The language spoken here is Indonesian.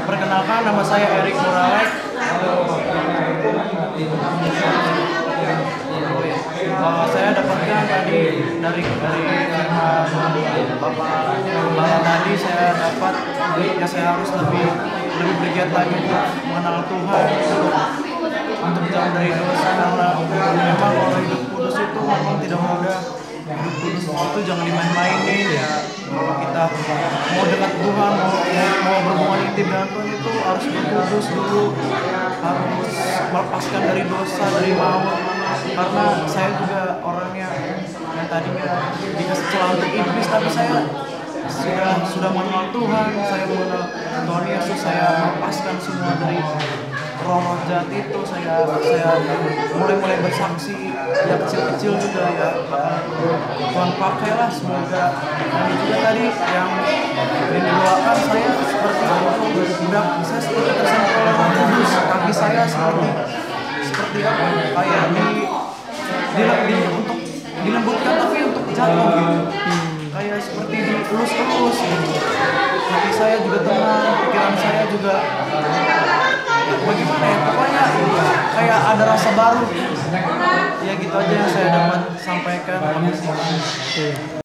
Perkenalkan, nama saya Erik Muralek. Saya dapatkan tadi dari Bapak tadi, saya dapat ya saya harus lebih bergiat lagi untuk mengenal Tuhan, untuk jauh dari dosa. Karena memang kalau hidup kudus itu memang tidak mudah. Hidup kudus itu jangan dimain-mainin ya. Kalau kita mau dekat Tuhan, mau berhubungan intim dengan Tuhan itu harus berkudus dulu, harus melepaskan dari dosa, dari maut. Karena saya juga orangnya yang tadinya dikasih celah untuk iblis, tapi saya sudah mengenal Tuhan, saya mengenal Tuhan Yesus, saya melepaskan semua dari roh jahat itu. Saya mulai bersaksi ya, kecil-kecil juga ya, Tuhan pakailah semoga. Dan juga tadi yang didoakan saya seperti itu, saya seperti tersentuh oleh Roh Kudus, kaki saya seperti apa, kayak untuk dilembutkan tapi untuk jatuh gitu, kayak seperti dielus-elus gitu. Hati saya juga tenang, pikiran saya juga bagaimana ya, pokoknya kayak ada rasa baru. Ya gitu aja yang saya dapat sampaikan.